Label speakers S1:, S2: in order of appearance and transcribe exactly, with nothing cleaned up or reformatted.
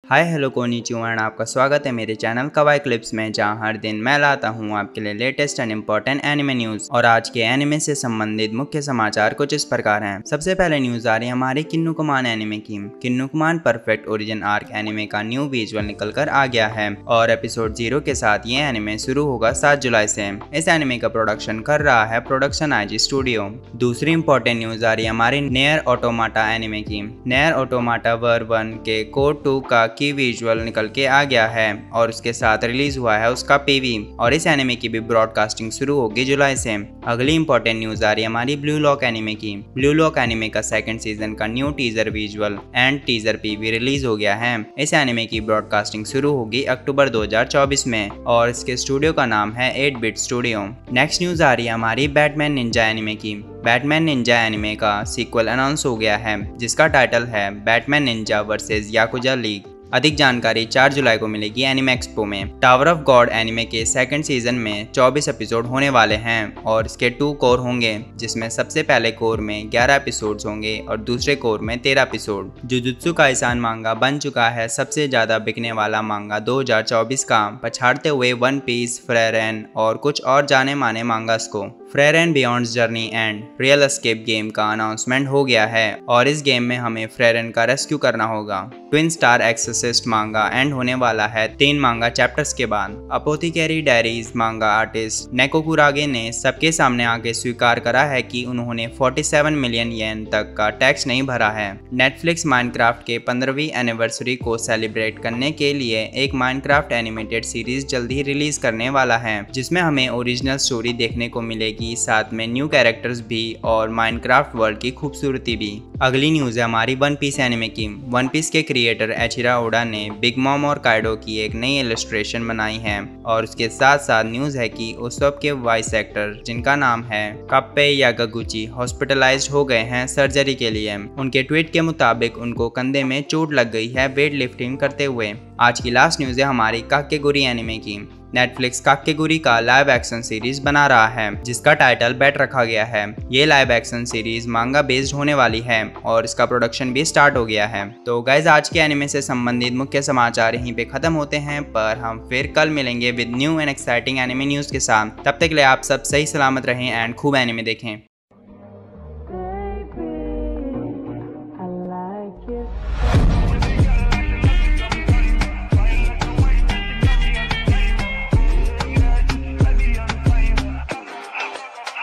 S1: Hi hello konnichiwa and आपका स्वागत है मेरे चैनल कवाई क्लिप्स में, जहां हर दिन मैं लाता हूं आपके लिए latest and important anime news. और आज के एनिमे से संबंधित मुख्य समाचार कुछ इस प्रकार हैं। सबसे पहले न्यूज आ रही है हमारी किन्नुकुमान एनिमे की। Kinnikuman perfect origin arc anime का न्यू विजुअल निकल कर आ गया है और एपिसोड जीरो के साथ ये एनिमे शुरू होगा सात जुलाई से। इस एनिमे का प्रोडक्शन कर रहा है प्रोडक्शन आईजी स्टूडियो। दूसरी इंपॉर्टेंट न्यूज आ रही है हमारी नियर ऑटोमाटा एनिमे की। नियर ऑटोमाटा वर्ड वन के कोड टू का की विजुअल निकल के आ गया है और उसके साथ रिलीज हुआ है उसका पीवी, और इस एनिमे की भी ब्रॉडकास्टिंग शुरू होगी जुलाई से। अगली इंपॉर्टेंट न्यूज आ रही है हमारी ब्लू लॉक एनिमे की। ब्लू लॉक एनिमे का सेकंड सीजन का new teaser visual and teaser PV release हो गया है। इस एनिमे की ब्रॉडकास्टिंग शुरू होगी अक्टूबर दो हज़ार चौबीस में और इसके स्टूडियो का नाम है eight bit studio. Next news आ रही है हमारी बैटमैन निंजा एनिमे की। बैटमैन निंजा एनिमे का सीक्वल अनाउंस हो गया है जिसका टाइटल है Batman Ninja versus Yakuza League. अधिक जानकारी चार जुलाई को मिलेगी एनिमे एक्सपो में। टावर ऑफ गॉड एनिमे के सेकंड सीजन में चौबीस एपिसोड होने वाले हैं और इसके टू कोर होंगे, जिसमें सबसे पहले कोर में ग्यारह एपिसोड्स होंगे और दूसरे कोर में तेरह एपिसोड। जुजुत्सु काइसान मांगा बन चुका है सबसे ज्यादा बिकने वाला मांगा दो हज़ार चौबीस का, पछाड़ते हुए वन पीस, फ्रेरेन और कुछ और जाने माने मांगास को। Frieren beyond's journey and real escape game का अनाउंसमेंट हो गया है और इस गेम में हमें फ्रेरेन का रेस्क्यू करना होगा। ट्विन स्टार एक्सोसिस्ट मांगा एंड होने वाला है तीन मांगा चैप्टर्स के बाद। अपोथिकेरी डायरीज मांगा आर्टिस्ट नेकोकुरागे ने सबके सामने आके स्वीकार करा है कि उन्होंने सैंतालीस मिलियन येन तक का टैक्स नहीं भरा है। नेटफ्लिक्स माइनक्राफ्ट के पंद्रहवीं एनिवर्सरी को सेलिब्रेट करने के लिए एक माइनक्राफ्ट एनिमेटेड सीरीज जल्द ही रिलीज करने वाला है, जिसमें हमें ओरिजिनल स्टोरी देखने को मिलेगी, साथ में न्यू कैरेक्टर्स भी और माइनक्राफ्ट वर्ल्ड की खूबसूरती भी। अगली न्यूज है हमारी वन पीस एनिमे की। वन पीस के क्रिएटर एचिरा ओडा ने बिग मॉम और काइडो की एक नई इलस्ट्रेशन बनाई है और उसके साथ साथ न्यूज है कि उसब के वॉइस एक्टर जिनका नाम है कप्पे यागागुची हॉस्पिटलाइज्ड हो गए हैं सर्जरी के लिए। उनके ट्वीट के मुताबिक उनको कंधे में चोट लग गई है वेट लिफ्टिंग करते हुए। आज की लास्ट न्यूज है हमारी काकेगुरी एनिमे की। नेटफ्लिक्स काकेगुरी का लाइव एक्शन सीरीज बना रहा है जिसका टाइटल बैट रखा गया है। ये live action series manga based होने वाली है और इसका प्रोडक्शन भी स्टार्ट हो गया है। तो गाइज आज के एनिमे से संबंधित मुख्य समाचार यहीं पे खत्म होते हैं, पर हम फिर कल मिलेंगे with new and exciting anime news के साथ। तब तक के लिए आप सब सही सलामत रहें एंड खूब एनिमे देखें।